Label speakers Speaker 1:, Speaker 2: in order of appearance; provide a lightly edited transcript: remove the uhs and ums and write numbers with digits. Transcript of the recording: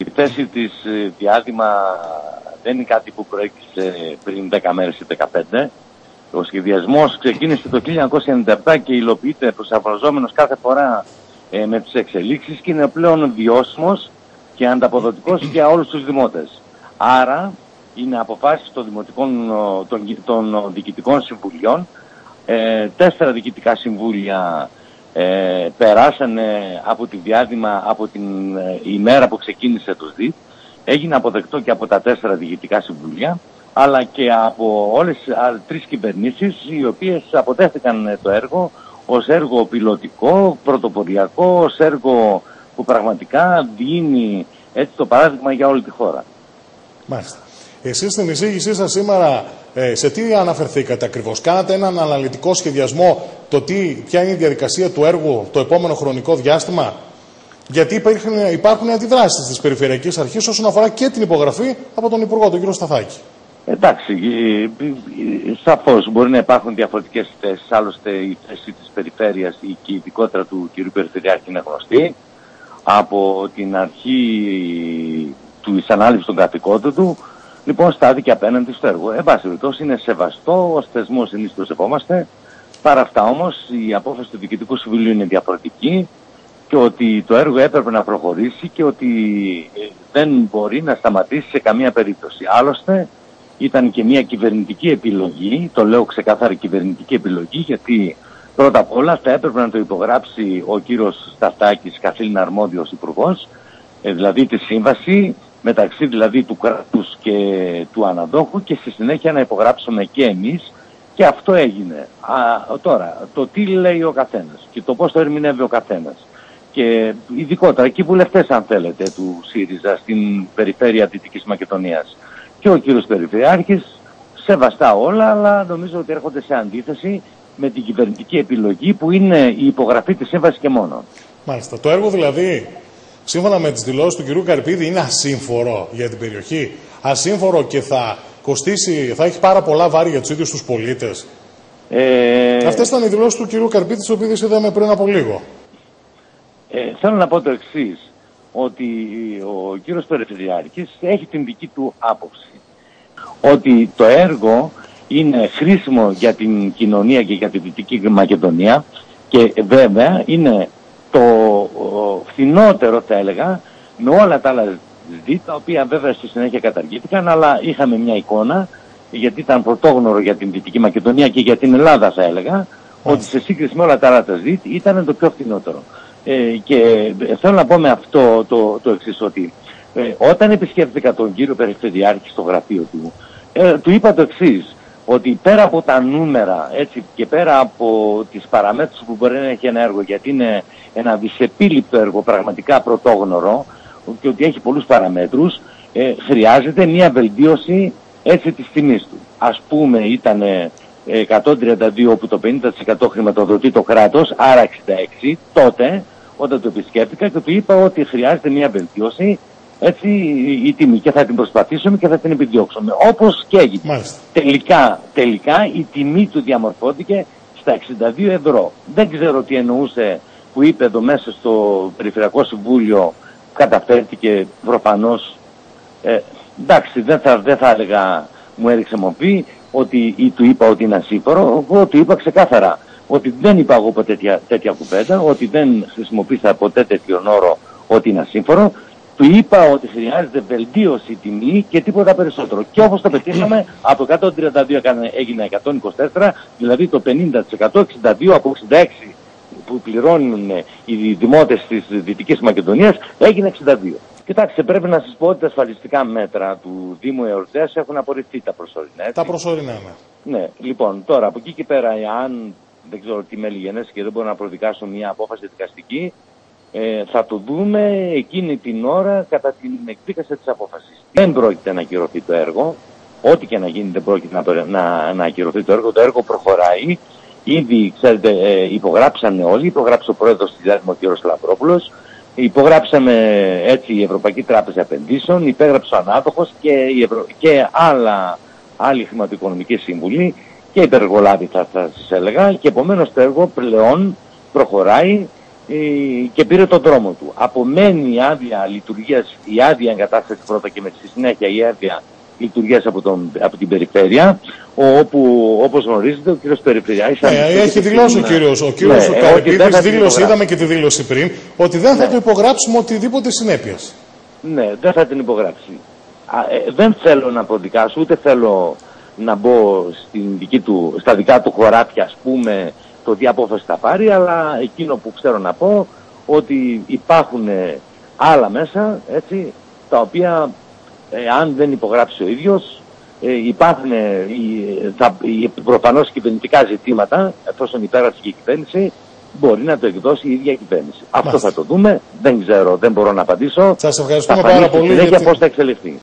Speaker 1: Η θέση της διάδημα δεν είναι κάτι που προέκυψε πριν 10 μέρες ή 15. Ο σχεδιασμός ξεκίνησε το 1997 και υλοποιείται προσαρμοζόμενος κάθε φορά με τις εξελίξεις και είναι πλέον βιώσιμος και ανταποδοτικός για όλους τους δημότες. Άρα είναι αποφάσεις των διοικητικών συμβουλίων. 4 διοικητικά συμβούλια περάσανε από τη διάδημα από την ημέρα που ξεκίνησε το ΣΔΙΤ. Έγινε αποδεκτό και από τα 4 διοικητικά συμβούλια, αλλά και από όλες τις 3 κυβερνήσεις, οι οποίες αποτέθηκαν το έργο ως έργο πιλωτικό, πρωτοποριακό, ως έργο που πραγματικά δίνει έτσι το παράδειγμα για όλη τη χώρα.
Speaker 2: Μάλιστα. Εσείς στην εισήγησή σας σήμερα σε τι αναφερθήκατε ακριβώς? Κάνατε έναν αναλυτικό σχεδιασμό ποια είναι η διαδικασία του έργου το επόμενο χρονικό διάστημα? Γιατί υπάρχουν αντιδράσεις της Περιφερειακής Αρχής όσον αφορά και την υπογραφή από τον Υπουργό, τον κύριο Σταθάκη.
Speaker 1: Εντάξει, σαφώς μπορεί να υπάρχουν διαφορετικές θέσεις. Άλλωστε η θέση της Περιφέρειας και ειδικότερα του κ. Περιφερειάρχη είναι γνωστή. Από την αρχή της ανάληψης των καθηκόντων του, λοιπόν, στάθηκε απέναντι στο έργο. Εν πάση περιπτώσει, είναι σεβαστό, ως θεσμός εμείς το σεβόμαστε. Παρά αυτά όμως, η απόφαση του Διοικητικού Συμβουλίου είναι διαφορετική και ότι το έργο έπρεπε να προχωρήσει και ότι δεν μπορεί να σταματήσει σε καμία περίπτωση. Άλλωστε, ήταν και μια κυβερνητική επιλογή, το λέω ξεκάθαρα κυβερνητική επιλογή, γιατί πρώτα απ' όλα θα έπρεπε να το υπογράψει ο κύριος Σταθάκης, καθήλυνα αρμόδιος υπουργός, δηλαδή τη σύμβαση μεταξύ δηλαδή του κράτους και του αναδόχου, και στη συνέχεια να υπογράψουμε και εμείς, και αυτό έγινε. Τώρα, το τι λέει ο καθένας και το πώς το ερμηνεύει ο καθένας, και ειδικότερα και οι βουλευτές, αν θέλετε, του ΣΥΡΙΖΑ στην περιφέρεια Δυτικής Μακεδονίας και ο κύριος Περιφερειάρχης, σεβαστά όλα, αλλά νομίζω ότι έρχονται σε αντίθεση με την κυβερνητική επιλογή που είναι η υπογραφή της σύμβασης και μόνο.
Speaker 2: Μάλιστα. Το έργο δηλαδή, σύμφωνα με τις δηλώσεις του κυρίου Καρυπίδη, είναι ασύμφορο για την περιοχή. Ασύμφορο και θα κοστίσει, θα έχει πάρα πολλά βάρη για τους ίδιους τους πολίτες. Αυτές ήταν οι δηλώσεις του κυρίου Καρυπίδη, τις οποίες είδαμε πριν από λίγο.
Speaker 1: Θέλω να πω το εξής, ότι ο κύριος Περιφερειάρχης έχει την δική του άποψη. Ότι το έργο είναι χρήσιμο για την κοινωνία και για τη Δυτική Μακεδονία, και βέβαια είναι το φθηνότερο, θα έλεγα, με όλα τα άλλα ΣΔΙΤ, τα οποία βέβαια στη συνέχεια καταργήθηκαν, αλλά είχαμε μια εικόνα, γιατί ήταν πρωτόγνωρο για την Δυτική Μακεδονία και για την Ελλάδα, θα έλεγα, ότι σε σύγκριση με όλα τα άλλα τα ΣΔΙΤ ήταν το πιο φθηνότερο. Και θέλω να πω με αυτό το εξής, ότι όταν επισκέφθηκα τον κύριο Περιφερειάρχη στο γραφείο του, του είπα το εξής, ότι πέρα από τα νούμερα, έτσι, και πέρα από τις παραμέτρους που μπορεί να έχει ένα έργο, γιατί είναι ένα δυσεπίληπτο έργο, πραγματικά πρωτόγνωρο, και ότι έχει πολλούς παραμέτρους, χρειάζεται μια βελτίωση έτσι της τιμής του. Ας πούμε ήταν 132, όπου το 50% χρηματοδοτεί το κράτος, άρα 66, τότε όταν το επισκέφτηκα και του είπα ότι χρειάζεται μια βελτίωση, έτσι, η τιμή, και θα την προσπαθήσουμε και θα την επιδιώξουμε. Όπως και έγινε. Τελικά η τιμή του διαμορφώθηκε στα 62 ευρώ. Δεν ξέρω τι εννοούσε που είπε εδώ μέσα στο Περιφερειακό Συμβούλιο, καταφέρθηκε προφανώς. Εντάξει, δεν θα έλεγα, μου έριξε μοπή, ότι του είπα ότι είναι ασύμφορο. Εγώ του είπα ξεκάθαρα ότι δεν είπα εγώ ποτέ τέτοια κουβέντα, ότι δεν χρησιμοποίησα ποτέ τέτοιον όρο ότι είναι ασύμφορο. Του είπα ότι χρειάζεται βελτίωση τιμή και τίποτα περισσότερο. Και όπως το πετύχαμε, από 132 έγινε 124, δηλαδή το 50%, 62 από 66 που πληρώνουν οι δημότες της Δυτικής Μακεδονίας, έγινε 62. Κοιτάξτε, πρέπει να σας πω ότι τα ασφαλιστικά μέτρα του Δήμου Εορταίας έχουν απορριφθεί, τα προσωρινά. Έτσι.
Speaker 2: Τα προσωρινά, ναι.
Speaker 1: Ναι, λοιπόν, τώρα από εκεί και πέρα, αν δεν ξέρω τι μέλη γενέσει και δεν μπορώ να προδικάσω μια απόφαση δικαστική, θα το δούμε εκείνη την ώρα κατά την εκδίκαση της απόφασης. Δεν πρόκειται να ακυρωθεί το έργο, ό,τι και να γίνει δεν πρόκειται να ακυρωθεί το έργο. Το έργο προχωράει. Ήδη, ξέρετε, υπογράψανε όλοι, υπογράψε ο πρόεδρος της Διάδημα, ο κ. Λαμπρόπουλος, υπογράψαμε έτσι η Ευρωπαϊκή Τράπεζα Επενδύσεων, υπέγραψε ο ανάδοχος και άλλοι χρηματοοικονομικοί σύμβουλοι και υπεργολάβοι, θα σας έλεγα, και επομένως το έργο πλέον προχωράει και πήρε τον δρόμο του. Απομένει η άδεια λειτουργίας, η άδεια εγκατάσταση πρώτα και με στη συνέχεια η άδεια λειτουργίας από την περιφέρεια, όπου όπως γνωρίζετε ο κύριος Περιφερειάρχης...
Speaker 2: έχει δηλώσει ο κύριος Καρυπίδης, δήλωσε, είδαμε και τη δήλωση πριν, ότι δεν θα το υπογράψουμε οτιδήποτε συνέπειες. Ναι,
Speaker 1: δεν θα την υπογράψει. Δεν θέλω να προδικάσω, ούτε θέλω να μπω στα δικά του χωράφια, ας πούμε, το τι απόφαση θα πάρει, αλλά εκείνο που ξέρω να πω, ότι υπάρχουν άλλα μέσα, έτσι, τα οποία αν δεν υπογράψει ο ίδιος, υπάρχουν προφανώς κυβερνητικά ζητήματα, εφόσον υπέγραψε και η κυβέρνηση, μπορεί να το εκδώσει η ίδια κυβέρνηση. Αυτό θα το δούμε, δεν ξέρω, δεν μπορώ να απαντήσω.
Speaker 2: Σας ευχαριστούμε πάρα πολύ.
Speaker 1: Πώς θα εξελιχθεί.